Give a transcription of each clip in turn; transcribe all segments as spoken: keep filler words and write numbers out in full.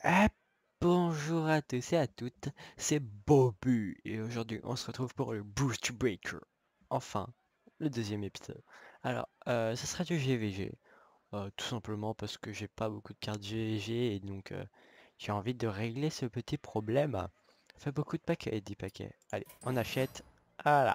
Eh, bonjour à tous et à toutes, c'est Bobu et aujourd'hui on se retrouve pour le Boost Breaker. Enfin, le deuxième épisode. Alors, euh, ça sera du G V G, euh, tout simplement parce que j'ai pas beaucoup de cartes G V G et donc euh, j'ai envie de régler ce petit problème. Ça fait beaucoup de paquets, dix paquets. Allez, on achète. Voilà.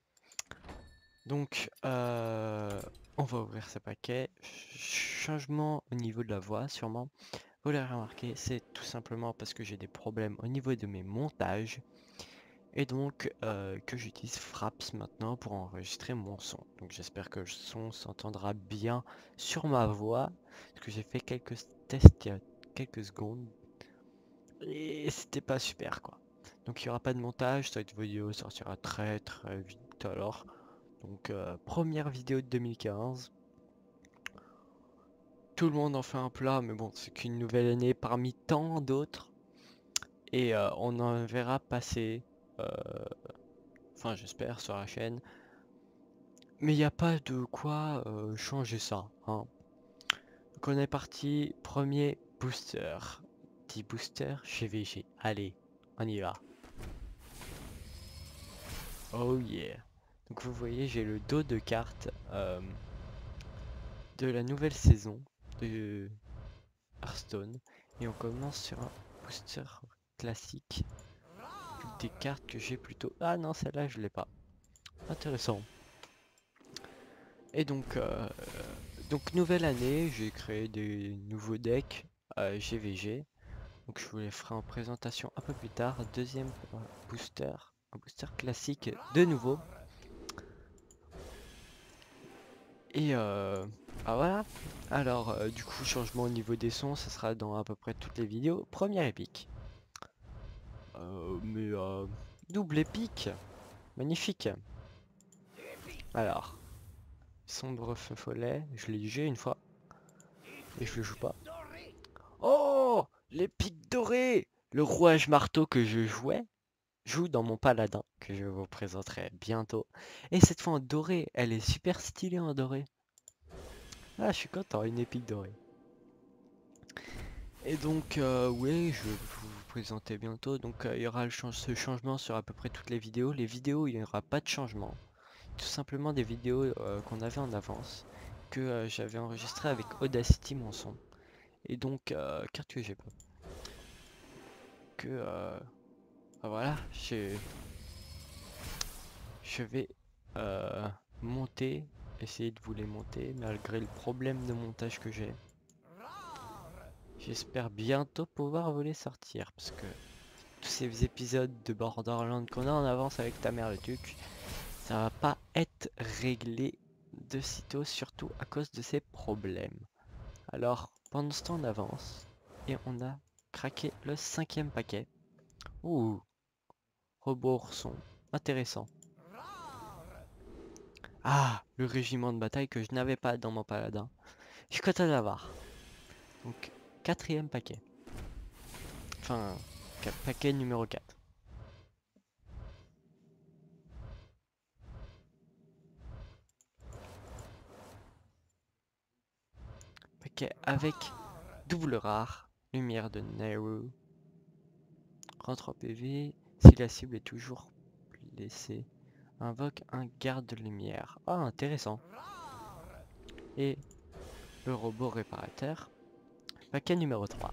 Donc, euh, on va ouvrir ce paquet. Ch- Changement au niveau de la voix, sûrement. Vous l'avez remarqué, c'est tout simplement parce que j'ai des problèmes au niveau de mes montages et donc euh, que j'utilise Fraps maintenant pour enregistrer mon son. Donc j'espère que le son s'entendra bien sur ma voix parce que j'ai fait quelques tests il y a quelques secondes et c'était pas super quoi. Donc il n'y aura pas de montage, cette vidéo sortira très très vite alors. Donc euh, première vidéo de deux mille quinze. Tout le monde en fait un plat, mais bon, c'est qu'une nouvelle année parmi tant d'autres. Et euh, on en verra passer, euh, enfin j'espère, sur la chaîne. Mais il n'y a pas de quoi euh, changer ça, hein. Donc on est parti, premier booster. dix boosters G V G. Allez, on y va. Oh yeah. Donc vous voyez, j'ai le dos de cartes euh, de la nouvelle saison de Hearthstone. Et on commence sur un booster classique. Des cartes que j'ai plutôt... Ah non, celle-là, je l'ai pas. Intéressant. Et donc, euh, donc nouvelle année, j'ai créé des nouveaux decks euh, G V G. Donc je vous les ferai en présentation un peu plus tard. Deuxième euh, booster, un booster classique de nouveau. Et euh, ah voilà. Alors euh, du coup changement au niveau des sons, ça sera dans à peu près toutes les vidéos. Première épique. Euh, mais euh, double épique, magnifique. Alors sombre feu follet, je l'ai j'ai une fois et je le joue pas. Oh! L'épique doré! Le rouage marteau que je jouais joue dans mon paladin, que je vous présenterai bientôt. Et cette fois en doré, elle est super stylée en doré. Ah, je suis content, une épique dorée. Et donc, euh, oui, je vais vous présenter bientôt. Donc, euh, il y aura le change- ce changement sur à peu près toutes les vidéos. Les vidéos, il n'y aura pas de changement. Tout simplement des vidéos euh, qu'on avait en avance, que euh, j'avais enregistré avec Audacity mon son. Et donc, euh, carte que j'ai pas. Que, euh, ah, voilà, j'ai Je vais euh, monter, essayer de vous les monter, malgré le problème de montage que j'ai. J'espère bientôt pouvoir vous les sortir, parce que tous ces épisodes de Borderlands qu'on a en avance avec ta mère le tuc, ça va pas être réglé de sitôt, surtout à cause de ces problèmes. Alors, pendant ce temps, on avance, et on a craqué le cinquième paquet. Ouh, robot ourson, intéressant. Ah, le régiment de bataille que je n'avais pas dans mon paladin. Je suis content d'avoir. Donc, quatrième paquet. Enfin, paquet numéro quatre. Paquet avec double rare, lumière de Nehru. Rentre en P V, si la cible est toujours blessée. Invoque un garde de lumière. Ah, intéressant. Et le robot réparateur. Paquet numéro trois.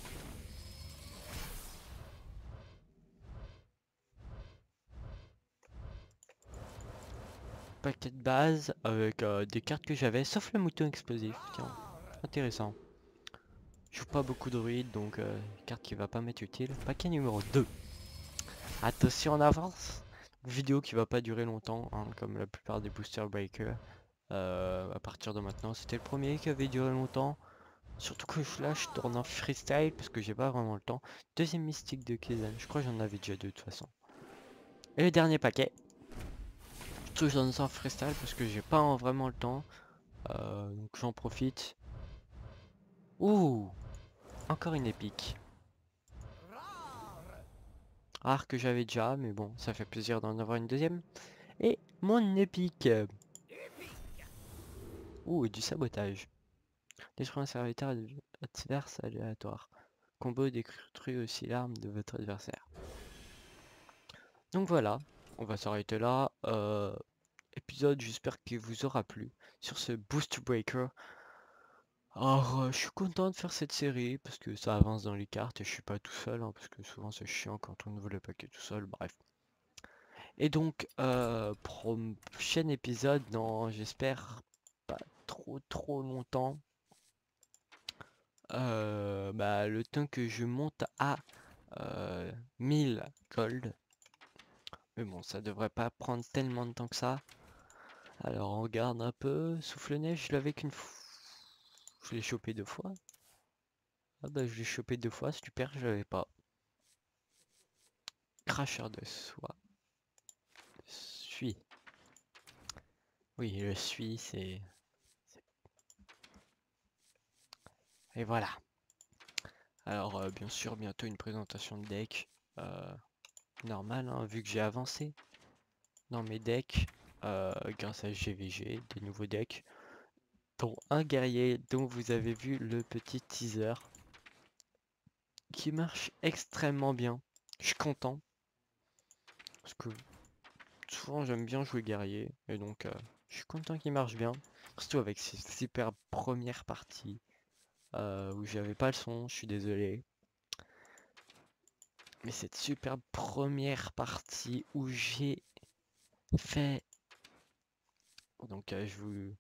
Paquet de base avec euh, des cartes que j'avais, sauf le mouton explosif. Tiens, intéressant. Je joue pas beaucoup de druides, donc euh, carte qui va pas m'être utile. Paquet numéro deux. Attention en avance. Vidéo qui va pas durer longtemps, hein, comme la plupart des booster breakers. Euh, à partir de maintenant, c'était le premier qui avait duré longtemps. Surtout que je là, je tourne en freestyle parce que j'ai pas vraiment le temps. Deuxième mystique de Kizan, je crois que j'en avais déjà deux de toute façon. Et le dernier paquet. Je touche dans en freestyle parce que j'ai pas vraiment le temps. Euh, donc j'en profite. Ouh, encore une épique. Rare que j'avais déjà, mais bon, ça fait plaisir d'en avoir une deuxième. Et mon épique. Ouh, du sabotage. Détruire un serviteur adverse aléatoire. combo détruit aussi l'arme de votre adversaire. Donc voilà, on va s'arrêter là. Euh, épisode, j'espère qu'il vous aura plu sur ce Boost Breaker. Alors, euh, je suis content de faire cette série parce que ça avance dans les cartes et je suis pas tout seul, hein, parce que souvent c'est chiant quand on ouvre le paquet tout seul, bref. Et donc, euh, prochain épisode dans, j'espère, pas trop trop longtemps. Euh, bah, le temps que je monte à euh, mille gold. Mais bon, ça devrait pas prendre tellement de temps que ça. Alors, on regarde un peu. Souffle-neige, je l'avais qu'une fois. Je l'ai chopé deux fois. Ah bah, je l'ai chopé deux fois, super, je l'avais pas. Cracheur de soie. Suis. Oui, le suis, c'est... Et voilà. Alors, euh, bien sûr, bientôt une présentation de deck. Euh, normal, hein, vu que j'ai avancé dans mes decks. Euh, grâce à G V G, des nouveaux decks. Dont un guerrier dont vous avez vu le petit teaser. Qui marche extrêmement bien. Je suis content. Parce que souvent j'aime bien jouer guerrier. Et donc, euh, je suis content qu'il marche bien. Surtout avec ces super premières parties. Euh, où j'avais pas le son, je suis désolé. Mais cette super première partie où j'ai fait... Donc euh, je vous...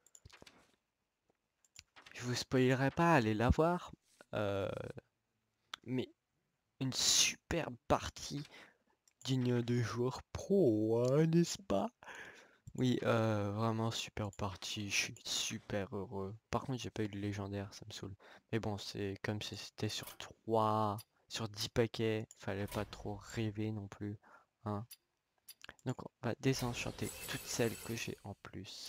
Je vous spoilerai pas, allez la voir. Euh, mais une superbe partie digne de joueur pro, hein, n'est-ce pas? Oui, euh, vraiment super partie, je suis super heureux. Par contre, j'ai pas eu de légendaire, ça me saoule. Mais bon, c'est comme si c'était sur trois, sur dix paquets, fallait pas trop rêver non plus, hein. Donc on va désenchanter toutes celles que j'ai en plus.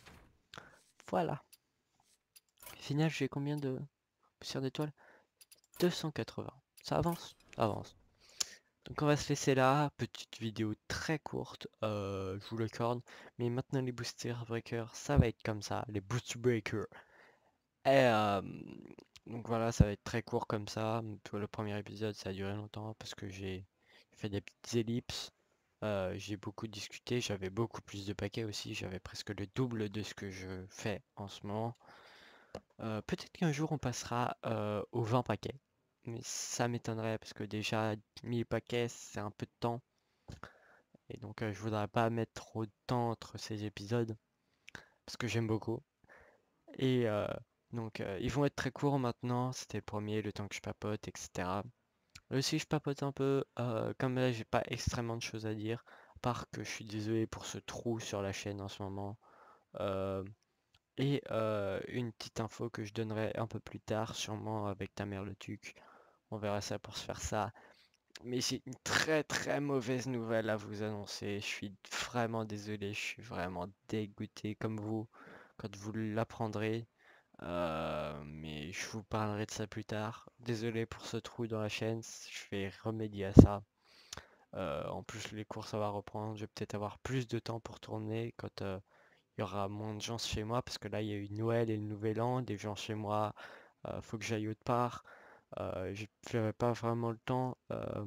Voilà. Au final, j'ai combien de poussières d'étoiles? deux cent quatre-vingts. Ça avance? Ça avance. Donc on va se laisser là, petite vidéo très courte, euh, je vous l'accorde, mais maintenant les booster breakers, ça va être comme ça, les boost breakers. Et euh, donc voilà, ça va être très court comme ça. Pour le premier épisode, ça a duré longtemps parce que j'ai fait des petites ellipses, euh, j'ai beaucoup discuté, j'avais beaucoup plus de paquets aussi, j'avais presque le double de ce que je fais en ce moment. Euh, peut-être qu'un jour on passera euh, aux vingt paquets. Mais ça m'étonnerait parce que déjà mille paquets c'est un peu de temps. Et donc euh, je voudrais pas mettre trop de temps entre ces épisodes. Parce que j'aime beaucoup. Et euh, donc euh, ils vont être très courts maintenant. C'était le premier, le temps que je papote, et cetera. Là aussi je papote un peu. Euh, comme là j'ai pas extrêmement de choses à dire. À part que je suis désolé pour ce trou sur la chaîne en ce moment. Euh, Et euh, une petite info que je donnerai un peu plus tard, sûrement avec ta mère le tuc. On verra ça pour se faire ça. Mais j'ai une très très mauvaise nouvelle à vous annoncer. Je suis vraiment désolé, je suis vraiment dégoûté comme vous quand vous l'apprendrez. Euh, mais je vous parlerai de ça plus tard. Désolé pour ce trou dans la chaîne, je vais remédier à ça. Euh, en plus, les cours ça va reprendre. Je vais peut-être avoir plus de temps pour tourner quand euh, il y aura moins de gens chez moi parce que là il y a eu Noël et le Nouvel An, des gens chez moi, euh, faut que j'aille autre part, euh, j'avais pas vraiment le temps. euh,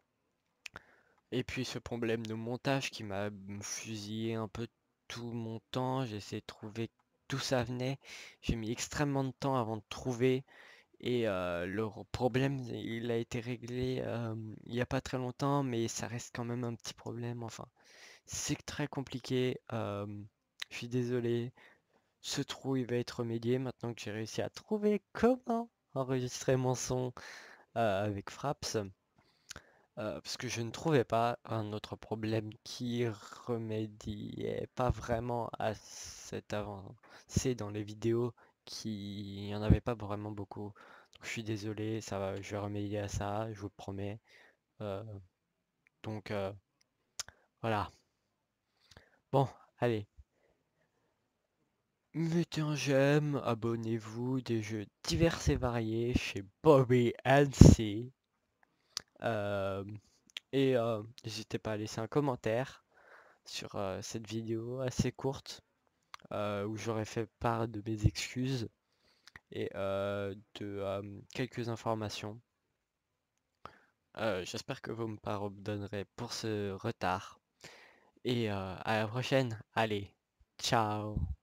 et puis ce problème de montage qui m'a fusillé un peu tout mon temps, j'ai essayé de trouver d'où ça venait, j'ai mis extrêmement de temps avant de trouver et euh, le r- problème il a été réglé euh, il y a pas très longtemps mais ça reste quand même un petit problème, enfin c'est très compliqué, euh, je suis désolé. Ce trou, il va être remédié maintenant que j'ai réussi à trouver comment enregistrer mon son euh, avec Fraps. Euh, parce que je ne trouvais pas un autre problème qui remédiait pas vraiment à cette avancée dans les vidéos, qui n'y en avait pas vraiment beaucoup. Donc, je suis désolé, ça va, je vais remédier à ça, je vous le promets. Euh, donc euh, voilà. Bon, allez. Mettez un j'aime, abonnez-vous, des jeux divers et variés chez Bobby and C. Euh, et euh, n'hésitez pas à laisser un commentaire sur euh, cette vidéo assez courte euh, où j'aurais fait part de mes excuses et euh, de euh, quelques informations. Euh, j'espère que vous me pardonnerez pour ce retard. Et euh, à la prochaine. Allez, ciao.